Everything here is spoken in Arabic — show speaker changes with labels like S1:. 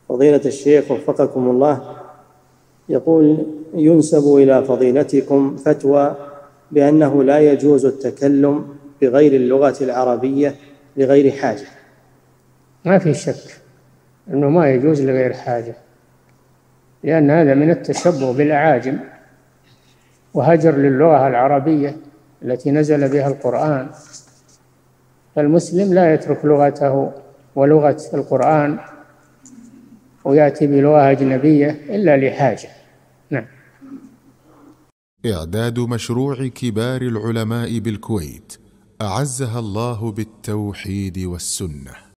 S1: فضيلة الشيخ وفقكم الله، يقول: ينسب إلى فضيلتكم فتوى بأنه لا يجوز التكلم بغير اللغة العربية لغير حاجة.
S2: ما في شك أنه ما يجوز لغير حاجة، لأن هذا من التشبه بالأعاجم وهجر للغة العربية التي نزل بها القرآن. فالمسلم لا يترك لغته ولغة القرآن ويأتي بلغة أجنبية إلا لحاجة. نعم.
S3: إعداد مشروع كبار العلماء بالكويت أعزها الله بالتوحيد والسنة.